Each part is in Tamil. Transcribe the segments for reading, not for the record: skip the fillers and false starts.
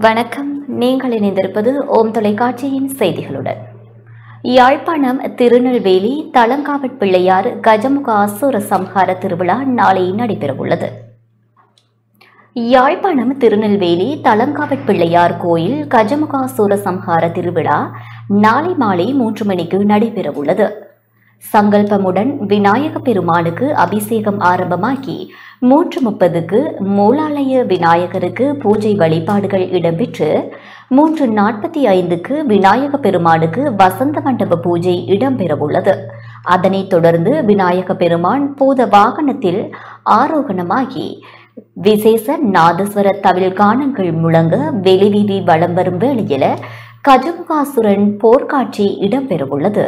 வணக்கம். நீங்கள் இணைந்திருப்பது ஓம் தொலைக்காட்சியின் செய்திகளுடன். யாழ்ப்பாணம் திருநெல்வேலி தலங்காவற் பிள்ளையார் கஜமுக அசுர சம்ஹார திருவிழா நாளை நடைபெறவுள்ளது. யாழ்ப்பாணம் திருநெல்வேலி தலங்காவற் பிள்ளையார் கோயில் கஜமுகாசுர சம்ஹார திருவிழா நாளை மாலை 3 மணிக்கு நடைபெறவுள்ளது. சங்கல்பமுடன் விநாயக பெருமானுக்கு அபிஷேகம் ஆரம்பமாகி 3:30க்கு மூலாலய விநாயகருக்கு பூஜை வழிபாடுகள் இடம்பெற்று 3:45க்கு விநாயக பெருமானுக்கு வசந்த மண்டப பூஜை இடம்பெறவுள்ளது. அதனைத் தொடர்ந்து விநாயக பெருமான் பூத வாகனத்தில் ஆரோகணமாகி விசேஷ நாதஸ்வர தவில் கானங்கள் முழங்க வெளிவீதி வலம் வரும் வேளையில் கஜமுகாசுரன் போர்க்காட்சி இடம்பெறவுள்ளது.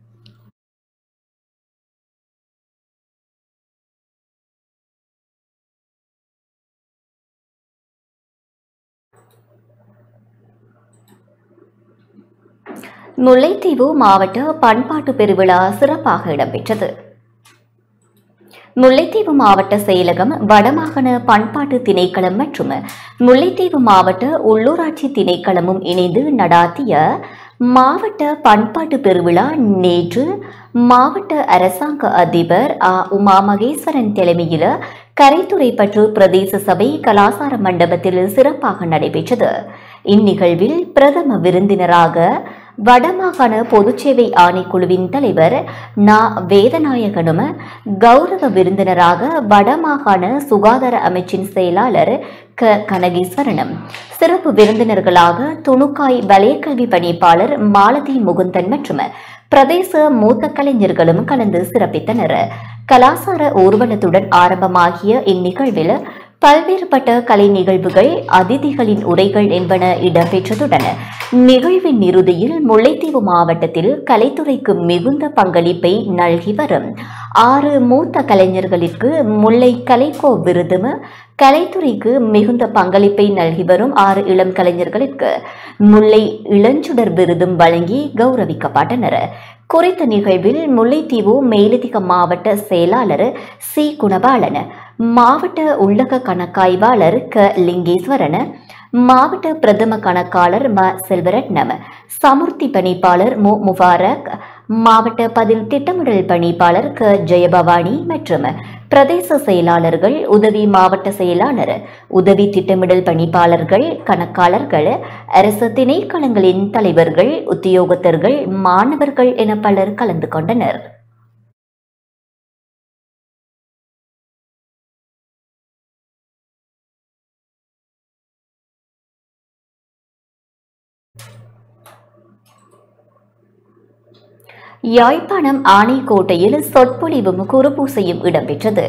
முல்லைத்தீவு மாவட்ட பண்பாட்டு பெருவிழா சிறப்பாக இடம்பெற்றது. முல்லைத்தீவு மாவட்ட செயலகம், வடமாகாண பண்பாட்டு திணைக்களம் மற்றும் முல்லைத்தீவு மாவட்ட உள்ளூராட்சி திணைக்களமும் இணைந்து நடாத்திய மாவட்ட பண்பாட்டு பெருவிழா நேற்று மாவட்ட அரசாங்க அதிபர் உமா மகேஸ்வரன் தலைமையில் கரைத்துறைப்பற்று பிரதேச சபை கலாசார மண்டபத்தில் சிறப்பாக நடைபெற்றது. இந்நிகழ்வில் பிரதம விருந்தினராக வடமாகாண பொதுச்சேவை ஆணைக்குழுவின் தலைவர் வேதநாயகனும், கௌரவ விருந்தினராக வடமாகாண சுகாதார அமைச்சின் செயலாளர் கனகேஸ்வரனும், சிறப்பு விருந்தினர்களாக துணுக்காய் வலயக்கல்வி பணிப்பாளர் மாலதி முகுந்தன் மற்றும் பிரதேச மூத்த கலைஞர்களும் கலந்து சிறப்பித்தனர். கலாசார ஊர்வலத்துடன் ஆரம்பமாகிய இந்நிகழ்வில் பல்வேறுபட்ட கலை நிகழ்வுகள், அதிதிகளின் உரைகள் என்பன இடம்பெற்றதுடன் நிகழ்வின் இறுதியில் முல்லைத்தீவு மாவட்டத்தில் கலைத்துறைக்கு மிகுந்த பங்களிப்பை நல்கி வரும் 6 மூத்த கலைஞர்களுக்கு முல்லை கலைக்கோ விருதும், கலைத்துறைக்கு மிகுந்த பங்களிப்பை நல்கி வரும் 6 இளம் கலைஞர்களுக்கு முல்லை இளஞ்சுடர் விருதும் வழங்கி கௌரவிக்கப்பட்டனர். குறித்த நிகழ்வில் முல்லைத்தீவு மேலதிக மாவட்ட செயலாளர் சி குணபாலன், மாவட்ட உள்ளக கணக்காய்வாளர் லிங்கேஸ்வரன், மாவட்ட பிரதம கணக்காளர் செல்வரட்னம், சமுர்த்தி பணிப்பாளர் முபாரக், மாவட்ட பதில் திட்டமிடல் பணிப்பாளர் ஜெயபவானி மற்றும் பிரதேச செயலாளர்கள், உதவி மாவட்ட செயலாளர், உதவி திட்டமிடல் பணிப்பாளர்கள், கணக்காளர்கள், அரசு திணைக்களங்களின் தலைவர்கள், உத்தியோகத்தர்கள், மாணவர்கள் என பலர் கலந்து கொண்டனர். யாழ்ப்பாணம் ஆணைக்கோட்டையில் சொற்பொழிவும் குருபூசையும் இடம்பெற்றது.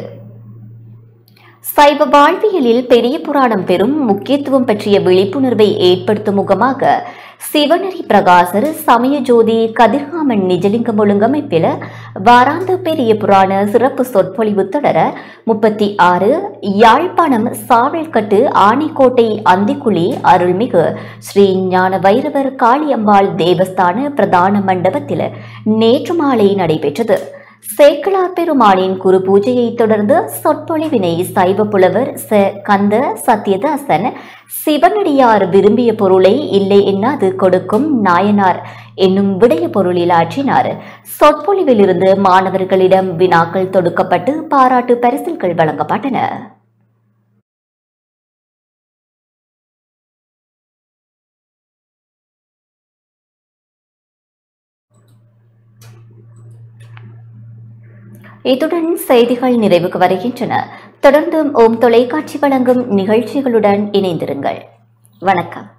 சைவ வாழ்வியலில் பெரிய புராணம் பெறும் முக்கியத்துவம் பற்றிய விழிப்புணர்வை ஏற்படுத்தும் முகமாக சிவநெறி பிரகாசர் சமயஜோதி கதிர்காமன் நிஜலிங்கம் ஒழுங்கமைப்பில் வாராந்த பெரிய புராண சிறப்பு சொற்பொழிவு தொடர 36 யாழ்ப்பாணம் சாவல்கட்டு ஆணைக்கோட்டை அந்திக்குழி அருள்மிகு ஸ்ரீ ஞான வைரவர் காளியம்பாள் தேவஸ்தான பிரதான மண்டபத்தில் நேற்று மாலை நடைபெற்றது. சேக்கலார் பெருமானின் குரு பூஜையை தொடர்ந்து சொற்பொழிவினை சைவ புலவர் கந்த சத்யதாசன் சிவனடியார் விரும்பிய பொருளை இல்லை என்னாது கொடுக்கும் நாயனார் என்னும் விடய பொருளில் ஆற்றினார். சொற்பொழிவிலிருந்து மாணவர்களிடம் வினாக்கள் தொடுக்கப்பட்டு பாராட்டு பரிசில்கள் வழங்கப்பட்டன. இத்துடன் செய்திகள் நிறைவுக்கு வருகின்றன. தொடர்ந்தும் ஓம் தொலைக்காட்சி வழங்கும் நிகழ்ச்சிகளுடன் இணைந்திருங்கள். வணக்கம்.